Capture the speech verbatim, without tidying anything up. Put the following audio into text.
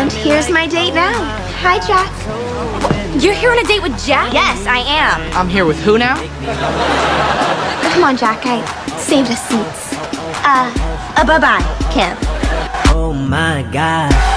And here's my date now. Hi, Jack. You're here on a date with Jack? Yes, I am. I'm here with who now? Come on, Jack. I saved us seats. Uh, uh bye-bye, Kim. Oh my God.